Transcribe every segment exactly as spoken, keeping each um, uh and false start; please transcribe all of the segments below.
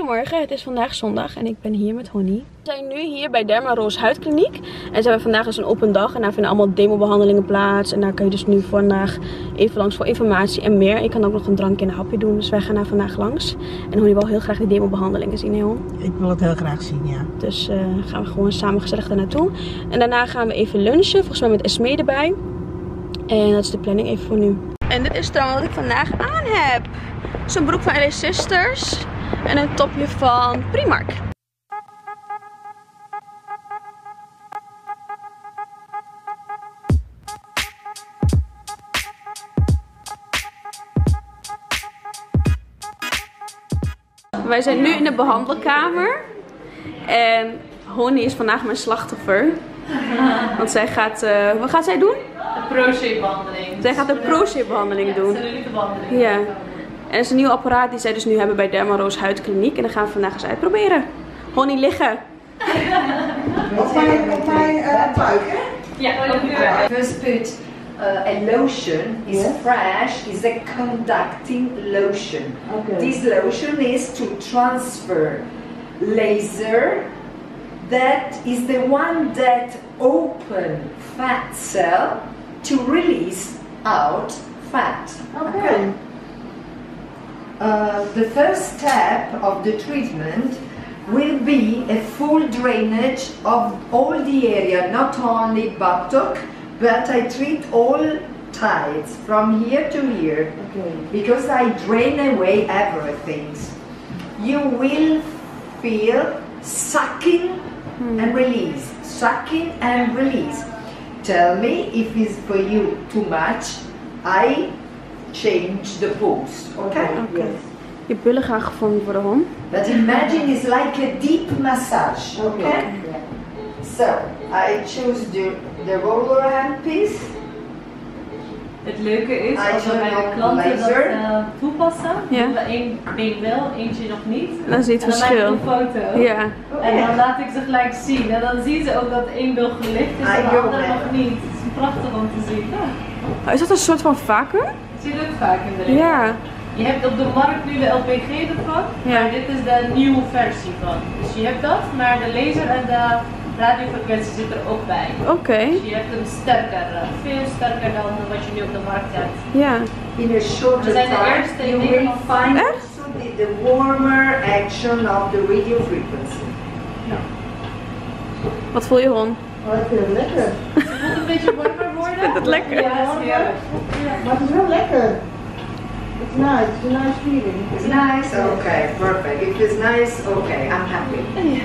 Goedemorgen, het is vandaag zondag en ik ben hier met Honey. We zijn nu hier bij Derma Rose Huidkliniek. En ze hebben vandaag dus een open dag en daar vinden allemaal demobehandelingen plaats. En daar kun je dus nu vandaag even langs voor informatie en meer. Ik kan ook nog een drankje en een hapje doen, dus wij gaan daar vandaag langs. En Honey wil heel graag die demobehandelingen zien, hè? Ik wil het heel graag zien, ja. Dus uh, gaan we gewoon samen gezellig daar naartoe. En daarna gaan we even lunchen, volgens mij met Esme erbij. En dat is de planning even voor nu. En dit is trouwens wat ik vandaag aan heb. Zo'n broek van L A Sisters. En een topje van Primark. Wij zijn nu in de behandelkamer. En Honey is vandaag mijn slachtoffer. Want zij gaat, uh, wat gaat zij doen? De Pro-Shape behandeling. Zij gaat de Pro-Shape behandeling doen. Ja, cellulite behandeling. Ja. En dat is een nieuw apparaat die zij dus nu hebben bij Derma Rose Huidkliniek. En dat gaan we vandaag eens uitproberen. Honey liggen. Op mijn, op mijn uh, buik, hè? Ja, op je buik. First put uh, a lotion, is Yes. fresh, is a conducting lotion. Okay. This lotion is to transfer laser, that is the one that open fat cell to release out fat. Okay. Uh, the first step of the treatment will be a full drainage of all the area, not only buttock, but I treat all sides from here to here, Okay. because I drain away everything. You will feel sucking and release, sucking and release. Tell me if it's for you too much. I change the pose, okay? Okay. Je billen gaan gevormd worden, hon. But imagine it's like a deep massage, okay? Okay. So, I choose the, the roller hand piece. Het leuke is, als we I bij de turn klanten dat laser. uh, toepassen, Ja. doen we één been wel, eentje nog niet. Dan zie je het en dan verschil. maak ik een foto. Ja. En dan laat ik ze gelijk zien. En dan zien ze ook dat één bil gelicht is en de I andere go nog niet. Het is prachtig om te zien. Ja. Is dat een soort van vacuüm? Zie je ook vaak in de ring. Ja. Je hebt op de markt nu de L P G ervan, Ja. maar dit is de nieuwe versie van. Dus je hebt dat, maar de laser en de radiofrequentie zit er ook bij. Oké. Okay. Dus je hebt hem sterker, uh, veel sterker dan wat je nu op de markt hebt. Ja. In a shorter We zijn de time, eerste you in will Nederland. find Echt? also the, the warmer action of the radio frequency. Wat voel je, hon? Oh, ik vind het lekker. Het moet een beetje warmer worden. Vind het lekker? Ja, is heerlijk. Maar het is wel lekker. It's nice, it's a nice feeling. It's nice? Okay, perfect. If it's nice, okay, I'm happy.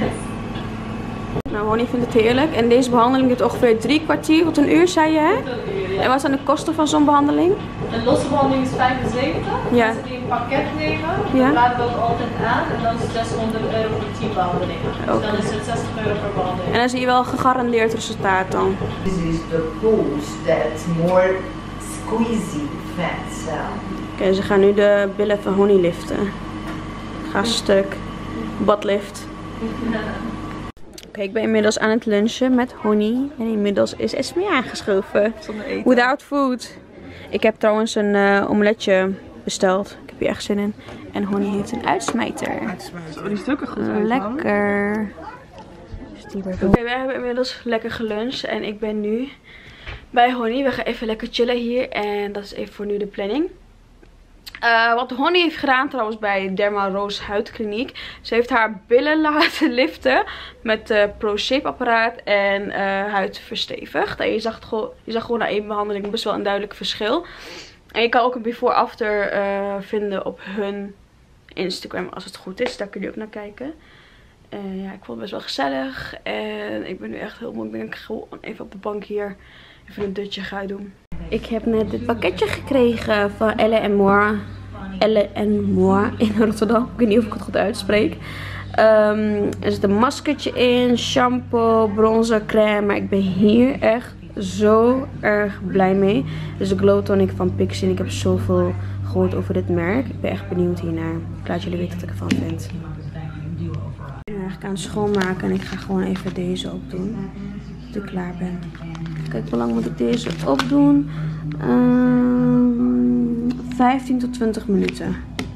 Nou, Honey vindt het heerlijk. En deze behandeling duurt ongeveer drie kwartier tot een uur, zei je, hè? En wat zijn de kosten van zo'n behandeling? Een losse behandeling is vijfenzeventig. Ja. Mensen die een pakket nemen, Ja. dat laten we ook altijd aan. En dan is het zeshonderd euro voor tien behandelingen. Dus Oké. dan is het zestig euro per behandeling. En dan zie je wel gegarandeerd resultaat dan. This is the pose that's more squeezy fat cell. Oké, okay, ze gaan nu de billen van Honey liften. Ga stuk. Badlift. Oké, ik ben inmiddels aan het lunchen met Honey. En inmiddels is Esme aangeschoven. Zonder eten. Without food. Ik heb trouwens een uh, omeletje besteld. Ik heb hier echt zin in. En Honey heeft een uitsmijter. Oh, die stukken goed uit. Lekker. Oké, wij hebben inmiddels lekker geluncht. En ik ben nu bij Honey. We gaan even lekker chillen hier. En dat is even voor nu de planning. Uh, wat Honey heeft gedaan trouwens bij Derma Rose Huidkliniek. Ze heeft haar billen laten liften met de Pro-Shape apparaat en uh, huid verstevigd. En je zag, het gewoon, je zag gewoon na één behandeling best wel een duidelijk verschil. En je kan ook een before-after uh, vinden op hun Instagram als het goed is. Daar kun je ook naar kijken. En ja, ik vond het best wel gezellig. En ik ben nu echt heel moe. Ik denk dat ik gewoon even op de bank hier even een dutje ga doen. Ik heb net dit pakketje gekregen van Elle en Moi. Elle en Moi in Rotterdam. Ik weet niet of ik het goed uitspreek. Um, er zit een maskertje in, shampoo, bronzer, crème. Maar ik ben hier echt zo erg blij mee. Dit is de Glow Tonic van Pixi. En ik heb zoveel gehoord over dit merk. Ik ben echt benieuwd hiernaar. Ik laat jullie weten wat ik ervan vind. Ik ben eigenlijk aan het schoonmaken en ik ga gewoon even deze opdoen. Tot ik klaar ben. Kijk, hoe lang moet ik deze opdoen? Um, vijftien tot twintig minuten.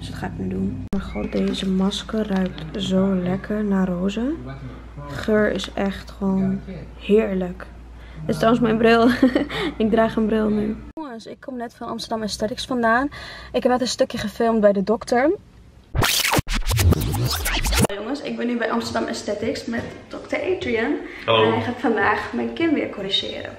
Dus dat ga ik nu doen. Oh mijn god, deze masker ruikt zo lekker naar roze. Geur is echt gewoon heerlijk. Dit is trouwens mijn bril. Ik draag een bril nu. Jongens, ik kom net van Amsterdam Aesthetics vandaan. Ik heb net een stukje gefilmd bij de dokter. Jongens, ik ben nu bij Amsterdam Aesthetics met dokter Adrian. Hallo. En hij gaat vandaag mijn kin weer corrigeren.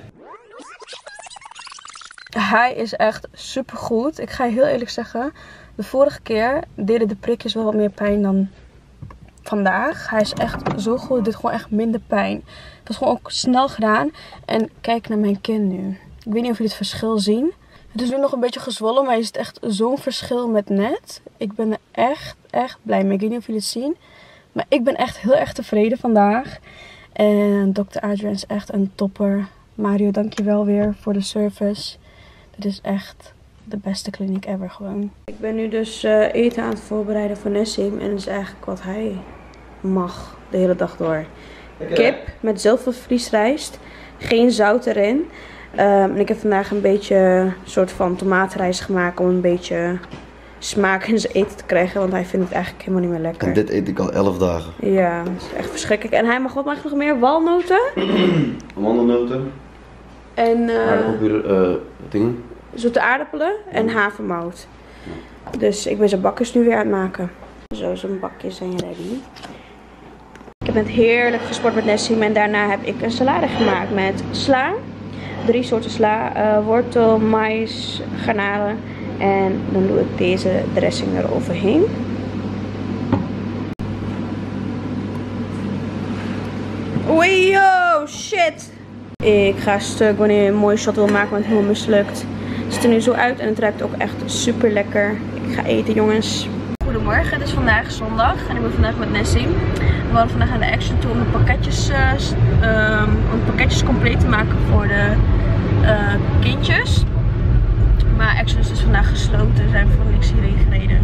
Hij is echt super goed. Ik ga je heel eerlijk zeggen. De vorige keer deden de prikjes wel wat meer pijn dan vandaag. Hij is echt zo goed. Het doet gewoon echt minder pijn. Het was gewoon ook snel gedaan. En kijk naar mijn kin nu. Ik weet niet of jullie het verschil zien. Het is nu nog een beetje gezwollen. Maar je ziet echt zo'n verschil met net. Ik ben er echt, echt blij mee. Ik weet niet of jullie het zien. Maar ik ben echt heel erg tevreden vandaag. En dokter Adrian is echt een topper. Mario, dankjewel weer voor de service. Dit is echt de beste kliniek ever gewoon. Ik ben nu dus uh, eten aan het voorbereiden voor Nessim. En dat is eigenlijk wat hij mag de hele dag door. Kip met zilvervliesrijst. Geen zout erin. Um, en ik heb vandaag een beetje een soort van tomatenrijst gemaakt. Om een beetje smaak in zijn eten te krijgen. Want hij vindt het eigenlijk helemaal niet meer lekker. En dit eet ik al elf dagen. Ja, dat is echt verschrikkelijk. En hij mag wat mag nog meer? Walnoten? Amandelnoten. En uh, aardappelen, uh, dingen. zoete aardappelen en havermout. Dus ik ben zijn bakjes nu weer aan het maken. Zo, zijn bakjes zijn ready. Ik heb net heerlijk gesport met Nessim en daarna heb ik een salade gemaakt met sla. Drie soorten sla, uh, wortel, mais, garnalen. En dan doe ik deze dressing eroverheen. Oei, yo, shit! Ik ga stuk wanneer je een mooie shot wil maken, want het helemaal mislukt. Het ziet er nu zo uit en het ruikt ook echt super lekker. Ik ga eten, jongens. Goedemorgen, het is vandaag zondag en ik ben vandaag met Nessim. We waren vandaag aan de Action toe om de pakketjes, uh, um, om de pakketjes compleet te maken voor de uh, kindjes. Maar Action is dus vandaag gesloten, we zijn voor niks hierheen gereden.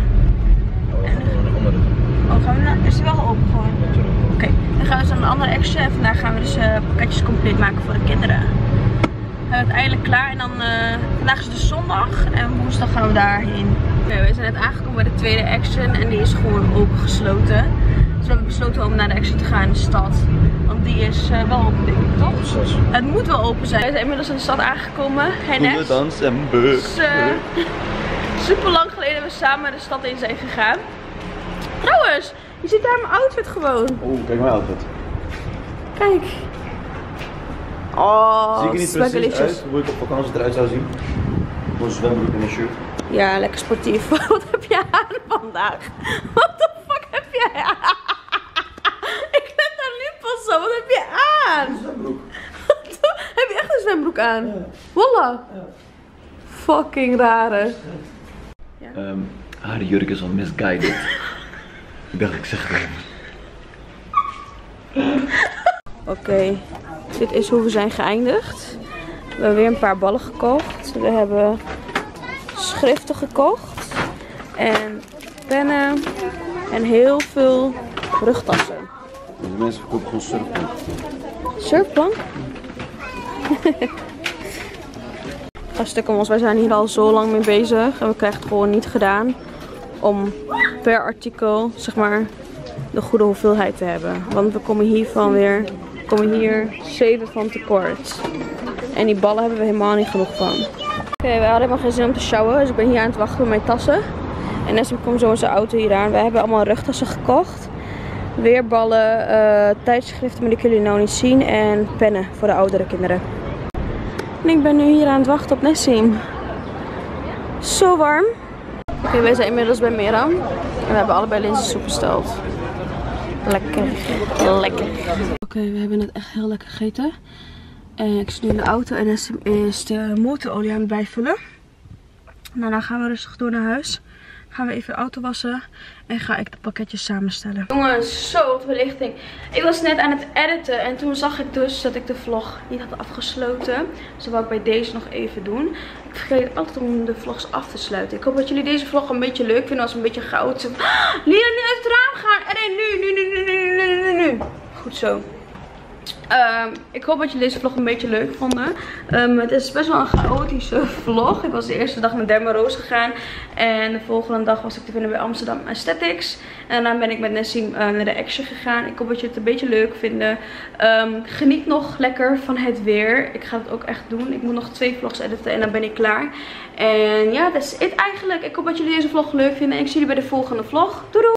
Oh, gaan we naar... Is die wel open gewoon? Oké, okay. Dan gaan we dus naar een andere Action en vandaag gaan we dus uh, pakketjes compleet maken voor de kinderen. We hebben het eindelijk klaar en dan, uh, vandaag is het dus zondag en woensdag gaan we daarheen. Okay, we zijn net aangekomen bij de tweede Action en die is gewoon open gesloten. Dus we hebben besloten om naar de Action te gaan in de stad. Want die is uh, wel open, denk ik, toch? Precies. Het moet wel open zijn. We zijn inmiddels in de stad aangekomen. Hey, Nes. Goede dans en buk. Dus, uh, super lang geleden we samen de stad in zijn gegaan. Trouwens, je ziet daar mijn outfit gewoon. Oeh, kijk mijn outfit. Kijk. Oh, zie ik er niet precies uit hoe ik op vakantie eruit zou zien? Gewoon een zwembroek en een shirt. Ja, lekker sportief. Wat heb je aan vandaag? Wat de fuck heb jij aan? Ik let daar nu pas op. Wat heb je aan? Een zwembroek. Heb je echt een zwembroek aan? Ja. Wallah. Ja. Fucking rare. Ja. Um, haar jurk is al misguided. Ik dacht ik zeg het even. Oké, okay. Dit is hoe we zijn geëindigd. We hebben weer een paar ballen gekocht. We hebben schriften gekocht. En pennen. En heel veel rugtassen. De mensen verkopen gewoon surfplank. Surfplank? Een stuk om ons. Wij zijn hier al zo lang mee bezig. En we krijgen het gewoon niet gedaan. Om per artikel, zeg maar, de goede hoeveelheid te hebben. Want we komen hiervan weer, we komen hier zeven van tekort. En die ballen hebben we helemaal niet genoeg van. Oké, okay, we hadden helemaal geen zin om te sjouwen. Dus ik ben hier aan het wachten met mijn tassen. En Nessim komt zo in zijn auto hier aan. We hebben allemaal rugtassen gekocht. Weerballen, uh, tijdschriften, maar die kunnen jullie nou niet zien. En pennen voor de oudere kinderen. En ik ben nu hier aan het wachten op Nessim. Zo warm. Oké, okay, wij zijn inmiddels bij Meram. En we hebben allebei linzensoep besteld. Lekker. Lekker. Oké, okay, we hebben net echt heel lekker gegeten. En ik zit nu in de auto en Nessim is de motorolie aan het bijvullen. Daarna gaan we rustig door naar huis. Gaan we even de auto wassen en ga ik de pakketjes samenstellen. Jongens, zo wat verlichting. Ik was net aan het editen en toen zag ik dus dat ik de vlog niet had afgesloten. Dus dat wou ik bij deze nog even doen. Ik vergeet altijd om de vlogs af te sluiten. Ik hoop dat jullie deze vlog een beetje leuk vinden als een beetje goud. Lila, nu uit het raam gaan. En nee, nu, nu, nu, nu, nu, nu, nu, nu. Goed zo. Um, ik hoop dat jullie deze vlog een beetje leuk vonden. Um, het is best wel een chaotische vlog. Ik was de eerste dag naar Dermaroos gegaan. En de volgende dag was ik te vinden bij Amsterdam Aesthetics. En daarna ben ik met Nessim uh, naar de Action gegaan. Ik hoop dat jullie het een beetje leuk vinden. Um, geniet nog lekker van het weer. Ik ga het ook echt doen. Ik moet nog twee vlogs editen en dan ben ik klaar. En ja, dat is het eigenlijk. Ik hoop dat jullie deze vlog leuk vinden. En ik zie jullie bij de volgende vlog. Doei doei!